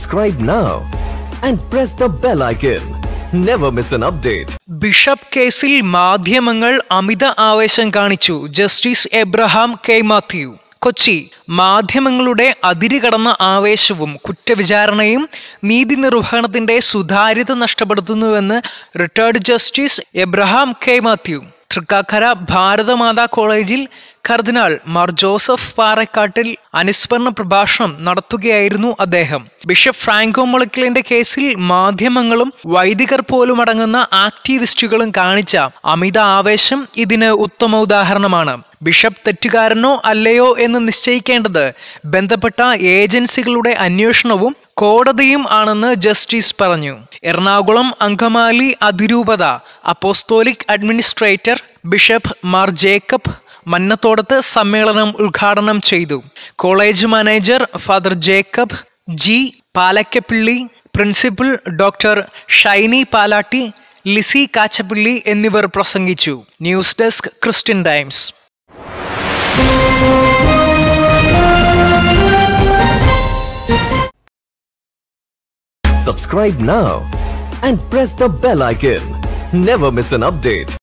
Subscribe now and press the bell icon. Never miss an update. Bishop കേസിൽ മാധ്യമങ്ങൾ അമിത ആവേശം കാണിച്ചു. Justice Abraham K Mathew, Kochi. മാധ്യമങ്ങളുടെ അതിരുകടന്ന ആവേശവും കുറ്റവിചാരണയും നീതി നിർവഹണത്തിന്റെ സുതാര്യത നഷ്ടപ്പെടുത്തുന്നുവെന്ന് retired justice Abraham K Mathew. Thrikkakara Bharathamatha കോളേജിൽ കർദിനാൾ മാർ ജോസഫ് പാറക്കാട്ടിൽ അനുസ്മരണ പ്രഭാഷണം നടത്തുകയായിരുന്നു അദ്ദേഹം. ബിഷപ്പ് ഫ്രാങ്കോ മുളയ്ക്കലിന്റെ കേസിൽ മാധ്യമങ്ങളും വൈദികർ പോലും അടങ്ങുന്ന ആക്ടിവിസ്റ്റുകളും കാണിച്ച അമിത ആവേശം ഇതിന് ഉത്തമ ഉദാഹരണമാണ്. ബിഷപ്പ് തെറ്റുകാരനോ അല്ലയോ എന്ന് നിശ്ചയിക്കേണ്ടത് ബന്ധപ്പെട്ട ഏജൻസികളുടെ അന്വേഷണവും കോടതിയും ആണെന്ന് ജസ്റ്റിസ് പറഞ്ഞു. എറണാകുളം അങ്കമാലി അതിരൂപത അപ്പോസ്തോലിക് അഡ്മിനിസ്ട്രേറ്റർ ബിഷപ്പ് മാർ ജേക്കബ് മന്നത്തോടത്ത് സമ്മേളനം ഉദ്ഘാടനം ചെയ്തു. College manager father Jacob G Palakkappilly, principal doctor Shiny Palatty, Lizy Kachappilly എന്നിവർ പ്രസംഗിച്ചു. News desk Christian Times. Subscribe now and press the bell icon. Never miss an update.